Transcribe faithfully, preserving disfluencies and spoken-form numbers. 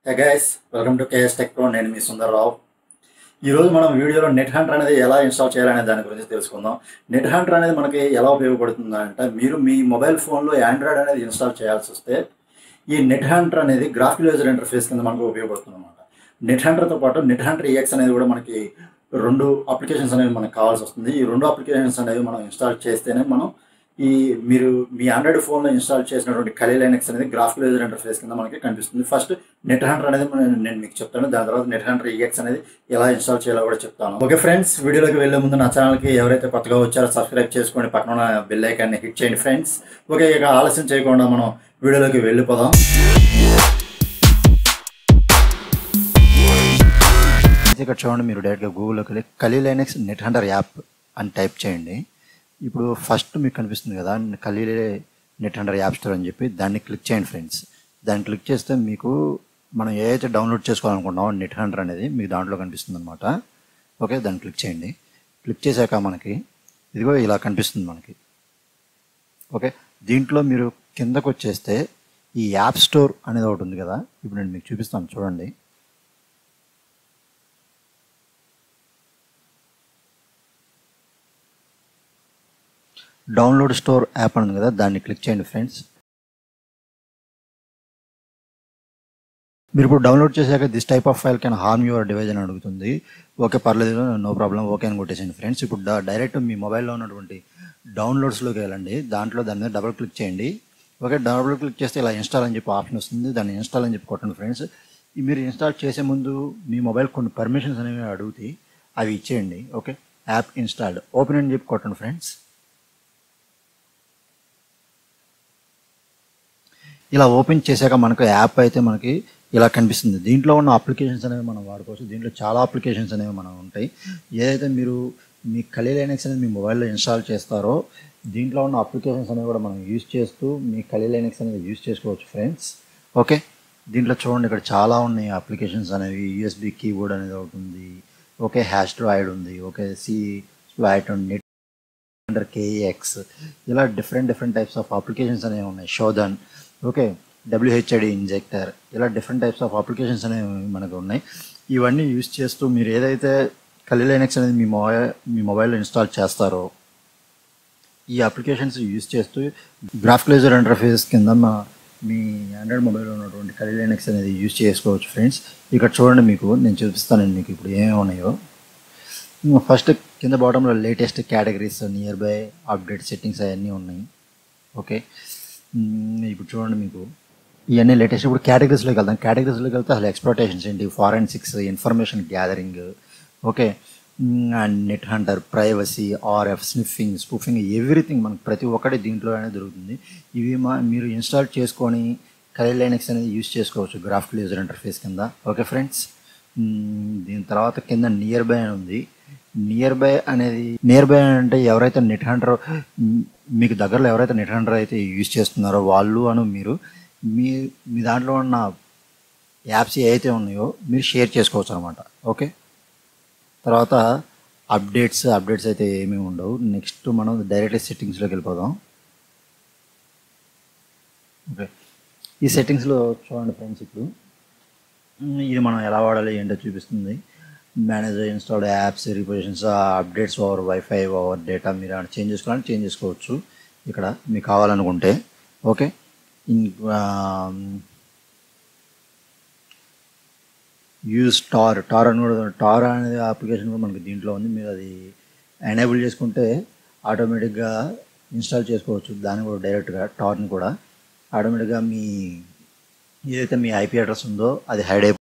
Hey guys, welcome to KS tech pro. నేను మీ సుందర్రావు. ఈరోజు మనం వీడియోలో నెట్ హంటర్ అనేది ఎలా ఇన్స్టాల్ చేయాలనే దాని గురించి తెలుసుకుందాం. నెట్ హంటర్ అనేది మనకి ఎలా ఉపయోగపడుతుంది అంటే, మీరు మీ మొబైల్ ఫోన్లో ఆండ్రాయిడ్ అనేది ఇన్స్టాల్ చేయాల్సి వస్తే ఈ నెట్ హంటర్ అనేది గ్రాఫికల్ యూజర్ ఇంటర్ఫేస్ కింద మనకు ఉపయోగపడుతుంది అనమాట. నెట్ హంటర్తో పాటు నెట్ హంటర్ ఈఎక్స్ అనేది కూడా మనకి రెండు అప్లికేషన్స్ అనేవి మనకు కావాల్సి వస్తుంది. ఈ రెండు అప్లికేషన్స్ అనేవి మనం ఇన్స్టాల్ చేస్తేనే మనం ఈ మీరు మీ ఆండ్రాయిడ్ ఫోన్లో ఇన్స్టాల్ చేసినటువంటి కలీ లైనక్స్ అనేది గ్రాఫికల్ యూజర్ ఇంటర్ఫేస్ కింద మనకి కనిపిస్తుంది. ఫస్ట్ నెట్ హంటర్ అనేది నేను నేను మీకు చెప్తాను. దాని తర్వాత నెట్ హంటర్ ఈఎక్స్ అనేది ఎలా ఇన్స్టాల్ చేయాలో కూడా చెప్తాను. ఓకే ఫ్రెండ్స్, వీడియోలోకి వెళ్ళే ముందు నా ఛానల్కి ఎవరైతే కొత్తగా వచ్చారో సబ్స్క్రైబ్ చేసుకోండి, పక్కన ఉన్న బెల్ ఐకాన్ని హిట్ చేయండి ఫ్రెండ్స్. ఓకే, ఇక ఆలస్యం చేయకుండా మనం వీడియోలోకి వెళ్ళిపోదాం. ఇక్కడ చూడండి, మీరు డైరెక్ట్గా గూగుల్లోకి వెళ్ళి Kali Linux Net Hunter app అని టైప్ చేయండి. ఇప్పుడు ఫస్ట్ మీకు కనిపిస్తుంది కదా Kali Net Hunter app store అని చెప్పి, దాన్ని క్లిక్ చేయండి ఫ్రెండ్స్. దాన్ని క్లిక్ చేస్తే మీకు మనం ఏదైతే డౌన్లోడ్ చేసుకోవాలనుకుంటున్నామో నెట్ హంటర్ అనేది మీకు దాంట్లో కనిపిస్తుంది అనమాట. ఓకే, దాన్ని క్లిక్ చేయండి. క్లిక్ చేశాక మనకి ఇదిగో ఇలా కనిపిస్తుంది మనకి. ఓకే, దీంట్లో మీరు కిందకు వచ్చేస్తే ఈ యాప్ స్టోర్ అనేది ఒకటి ఉంది కదా, ఇప్పుడు నేను మీకు చూపిస్తాను చూడండి. డౌన్లోడ్ స్టోర్ యాప్ అని ఉంది కదా, దాన్ని క్లిక్ చేయండి ఫ్రెండ్స్. మీరు ఇప్పుడు డౌన్లోడ్ చేశాక this type of file can harm your device అని అడుగుతుంది. ఓకే, పర్లేదు, నో ప్రాబ్లం, ఓకే అని కొట్టేసండి ఫ్రెండ్స్. ఇప్పుడు డైరెక్ట్ మీ మొబైల్లో ఉన్నటువంటి డౌన్లోడ్స్లోకి వెళ్ళండి. దాంట్లో దాని మీద డబుల్ క్లిక్ చేయండి. ఓకే, డబుల్ క్లిక్ చేస్తే ఇలా ఇన్స్టాల్ అని చెప్పి ఆప్షన్ వస్తుంది. దాన్ని ఇన్స్టాల్ అని చెప్పి కొట్టండి ఫ్రెండ్స్. మీరు ఇన్స్టాల్ చేసే ముందు మీ మొబైల్ కొన్ని పర్మిషన్స్ అనేవి అడుగుతాయి, అవి ఇచ్చేయండి. ఓకే, యాప్ ఇన్స్టాల్డ్, ఓపెన్ అని చెప్పి కొట్టండి ఫ్రెండ్స్. ఇలా ఓపెన్ చేశాక మనకు యాప్ అయితే మనకి ఇలా కనిపిస్తుంది. దీంట్లో ఉన్న అప్లికేషన్స్ అనేవి మనం వాడుకోవచ్చు. దీంట్లో చాలా అప్లికేషన్స్ అనేవి మనం ఉంటాయి. ఏదైతే మీరు మీ కలీ లైనక్స్ అనేది మీ మొబైల్లో ఇన్స్టాల్ చేస్తారో దీంట్లో ఉన్న అప్లికేషన్స్ అనేవి కూడా మనం యూజ్ చేస్తూ మీ కలీ లైనక్స్ అనేది యూజ్ చేసుకోవచ్చు ఫ్రెండ్స్. ఓకే, దీంట్లో చూడండి, ఇక్కడ చాలా ఉన్నాయి అప్లికేషన్స్ అనేవి. యూఎస్బి కీబోర్డ్ అనేది ఒకటి ఉంది. ఓకే, హ్యాష్ డ్రాయిడ్ ఉంది. Okay, cSploit Net Hunter KeX, ఇలా different different types of applications అనేవి ఉన్నాయి. షోదన్, ఓకే, డబ్ల్యూహెచ్ఐడి ఇంజెక్టర్, ఇలా డిఫరెంట్ టైప్స్ ఆఫ్ అప్లికేషన్స్ అనేవి మనకు ఉన్నాయి. ఇవన్నీ యూజ్ చేస్తూ మీరు ఏదైతే కలీ లైనక్స్ అనేది మీ మొబైల్ మీ మొబైల్లో ఇన్స్టాల్ చేస్తారో ఈ అప్లికేషన్స్ యూజ్ చేస్తూ గ్రాఫికల్ యూజర్ ఇంటర్ఫేస్ కింద మీ ఆండ్రాయిడ్ మొబైల్లో ఉన్నటువంటి కలీ లైనక్స్ అనేది యూజ్ చేసుకోవచ్చు ఫ్రెండ్స్. ఇక్కడ చూడండి, మీకు నేను చూపిస్తాను మీకు ఇప్పుడు ఏమేమి ఉన్నాయో. ఫస్ట్ కింద బాటంలో latest categories, nearby, update, settings అవన్నీ ఉన్నాయి. ఓకే, ఇప్పుడు చూడండి, మీకు ఇవన్నీ లేటెస్ట్. ఇప్పుడు కేటగిరీస్లోకి వెళ్తాం. కేటగిరీస్లోకి వెళ్తే అసలు ఎక్స్ప్లోటేషన్స్ ఏంటి, forensics, information gathering, okay, and Net Hunter, privacy, RF, sniffing, spoofing, everything మనకు ప్రతి ఒక్కటి దీంట్లో అనేది దొరుకుతుంది. ఇవి మా మీరు ఇన్స్టాల్ చేసుకొని కలీ లైనక్స్ అనేది యూజ్ చేసుకోవచ్చు గ్రాఫికల్ యూజర్ ఇంటర్ఫేస్ కింద. ఓకే ఫ్రెండ్స్, దీని తర్వాత కింద నియర్ బై అని ఉంది. నియర్ బై అనేది నియర్ బై అంటే ఎవరైతే నెట్ హంటర్ మీకు దగ్గరలో ఎవరైతే నెట్ హంటర్ అయితే యూజ్ చేస్తున్నారో వాళ్ళు అను మీరు మీ మీ దాంట్లో ఉన్న యాప్స్ ఏవైతే ఉన్నాయో మీరు షేర్ చేసుకోవచ్చు అనమాట. ఓకే, తర్వాత అప్డేట్స్ అప్డేట్స్ అయితే ఏమీ ఉండవు. నెక్స్ట్ మనం డైరెక్ట్లీ సెట్టింగ్స్లోకి వెళ్ళిపోదాం. ఓకే, ఈ సెట్టింగ్స్లో చూడండి ఫ్రెండ్స్, ఇప్పుడు ఇది మనం ఎలా వాడాలి ఏంటో చూపిస్తుంది. Manage installed apps, repositories, updates over wifi, over data, మీరు ఏమైనా చేంజ్ చేసుకోవాలని చేంజ్ చేసుకోవచ్చు ఇక్కడ మీకు కావాలనుకుంటే. ఓకే, యూజ్ టార్ టార్ అని కూడా టార్ అనేది అప్లికేషన్ కూడా మనకి దీంట్లో ఉంది. మీరు అది ఎనేబుల్ చేసుకుంటే ఆటోమేటిక్గా ఇన్స్టాల్ చేసుకోవచ్చు దాన్ని కూడా డైరెక్ట్గా. టార్ని కూడా ఆటోమేటిక్గా మీ ఏదైతే మీ ఐపీ అడ్రస్ ఉందో అది హైడ్ అయిపోతుంది.